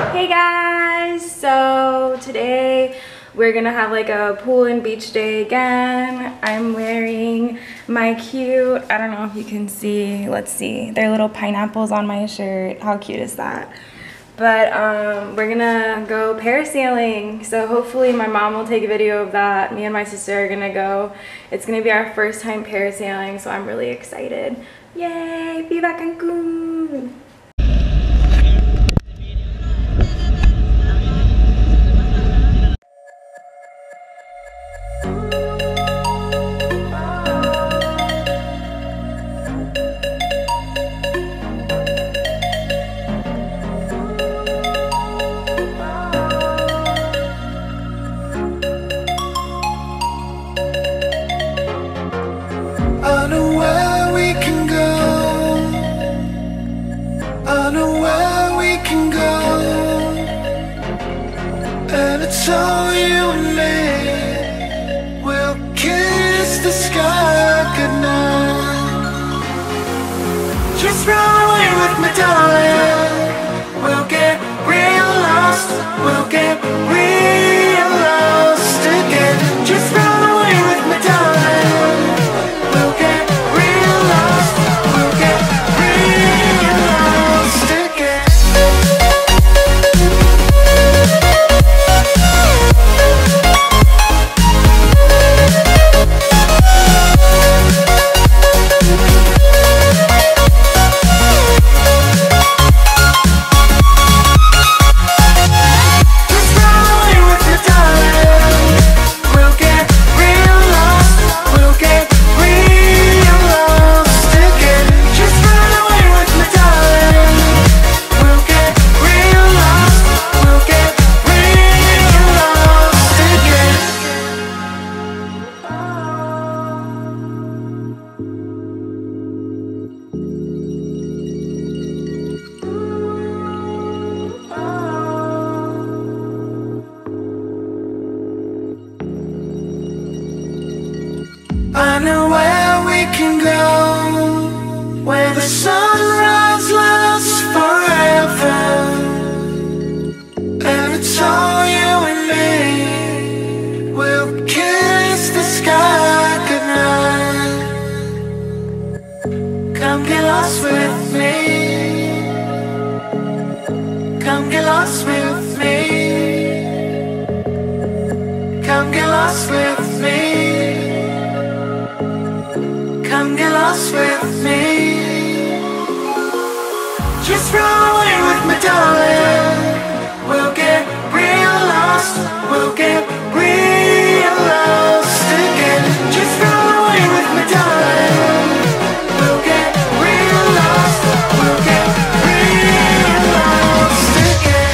Hey guys, so today we're gonna have like a pool and beach day again. I'm wearing my cute, I don't know if you can see, let's see, they're little pineapples on my shirt. How cute is that? But we're gonna go parasailing, so hopefully my mom will take a video of that. Me and my sister are gonna go. It's gonna be our first time parasailing, so I'm really excited. Yay, viva Cancun! So you and me will kiss the sky goodnight. Just run away with me, darling. We'll get real lost. We'll get real lost again. Just run away with me, darling. We'll get real lost. We'll get real lost again. I know where we can go, where the sunrise lasts forever, and it's all you and me. We'll kiss the sky goodnight. Come get lost with me. Come get lost with me. Come get lost with me. Come get lost with me. Just run away with me, darling. We'll get real lost. We'll get real lost again. Just run away with me, darling. We'll get real lost. We'll get real lost again.